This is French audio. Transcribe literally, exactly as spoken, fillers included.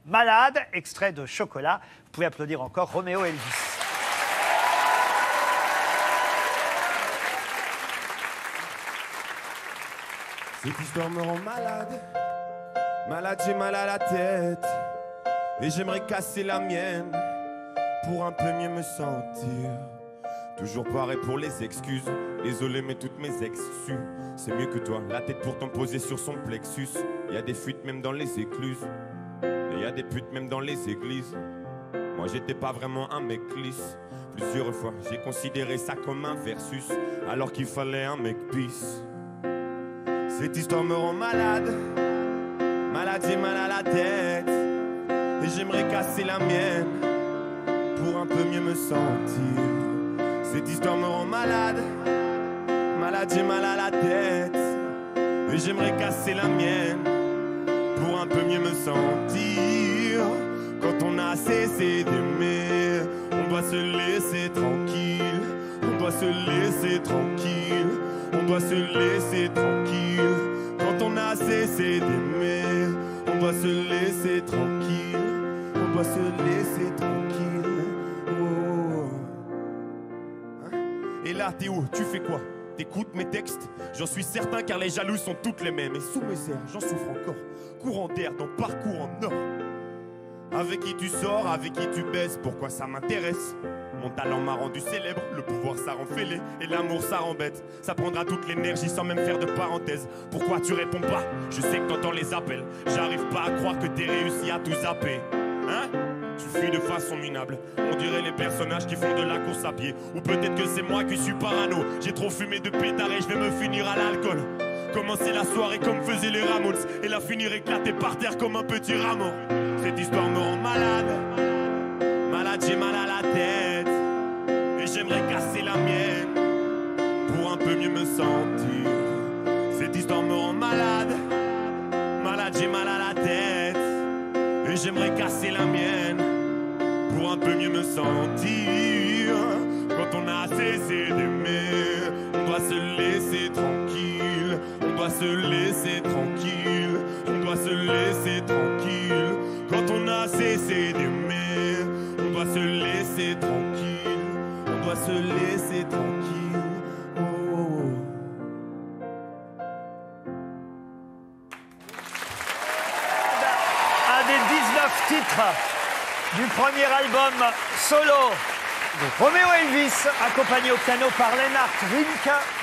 Malade, extrait de Chocolat. Vous pouvez applaudir encore Roméo Elvis. Cette histoire me rend malade, malade, j'ai mal à la tête, et j'aimerais casser la mienne pour un peu mieux me sentir. Toujours pareil pour les excuses, désolé mais toutes mes ex su. C'est mieux que toi, la tête pourtant posée sur son plexus. Y a des fuites même dans les écluses, et y a des putes même dans les églises. Moi j'étais pas vraiment un mec lisse. Plusieurs fois j'ai considéré ça comme un versus, alors qu'il fallait un mec peace. Cette histoire me rend malade, malade, j'ai mal à la tête, et j'aimerais casser la mienne pour un peu mieux me sentir. Cette histoire me rend malade, malade, j'ai mal à la tête, et j'aimerais casser la mienne pour un peu mieux me sentir. Quand on a cessé d'aimer, on doit se laisser tranquille, on doit se laisser tranquille, on doit se laisser tranquille. Quand on a cessé d'aimer, on doit se laisser tranquille, on doit se laisser tranquille. Oh. Hein? Et là, t'es où? Tu fais quoi? T'écoutes mes textes? J'en suis certain car les jaloux sont toutes les mêmes. Et sous mes airs, j'en souffre encore. Courant d'air dans parcours en or. Avec qui tu sors, avec qui tu baises, pourquoi ça m'intéresse? Mon talent m'a rendu célèbre, le pouvoir ça rend fêlé, et l'amour ça rend bête. Ça prendra toute l'énergie sans même faire de parenthèse. Pourquoi tu réponds pas? Je sais que t'entends les appels. J'arrive pas à croire que t'es réussi à tout zapper. Hein? Tu fuis de façon minable. On dirait les personnages qui font de la course à pied. Ou peut-être que c'est moi qui suis parano. J'ai trop fumé de pétard et je vais me finir à l'alcool. Commencer la soirée comme faisaient les Ramones, et la finir éclatée par terre comme un petit rameau. Cette histoire me rend malade, malade, j'ai mal à la tête, et j'aimerais casser la mienne pour un peu mieux me sentir. Cette histoire me rend malade, malade, j'ai mal à la tête, et j'aimerais casser la mienne pour un peu mieux me sentir. Quand on a cessé d'aimer, on doit se laisser tranquille, on doit se laisser tranquille, on doit se laisser tranquille. Quand on a cessé d'aimer, on doit se laisser tranquille, on doit se laisser tranquille. Oh, oh, oh. Un des dix-neuf titres du premier album solo de Roméo Elvis, accompagné au piano par Lennart Rimke.